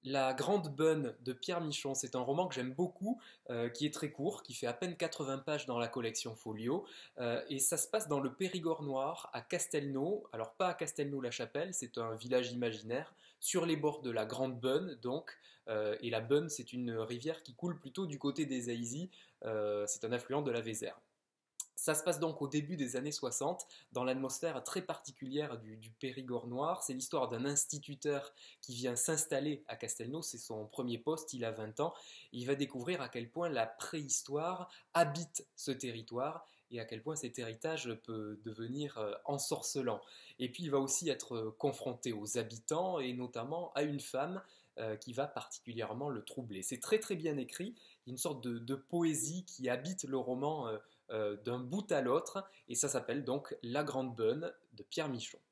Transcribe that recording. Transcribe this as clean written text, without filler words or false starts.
La Grande Bonne de Pierre Michon, c'est un roman que j'aime beaucoup, qui est très court, qui fait à peine 80 pages dans la collection Folio, et ça se passe dans le Périgord noir, à Castelnau. Alors pas à Castelnau-la-Chapelle, c'est un village imaginaire, sur les bords de la Grande Bonne, donc, et la Bonne, c'est une rivière qui coule plutôt du côté des Aisy, c'est un affluent de la Vézère. Ça se passe donc au début des années 60, dans l'atmosphère très particulière du Périgord noir. C'est l'histoire d'un instituteur qui vient s'installer à Castelnau, c'est son premier poste, il a 20 ans. Il va découvrir à quel point la préhistoire habite ce territoire et à quel point cet héritage peut devenir ensorcelant. Et puis il va aussi être confronté aux habitants et notamment à une femme qui va particulièrement le troubler. C'est très très bien écrit, il y a une sorte de poésie qui habite le roman d'un bout à l'autre, et ça s'appelle donc La Grande Bonne de Pierre Michon.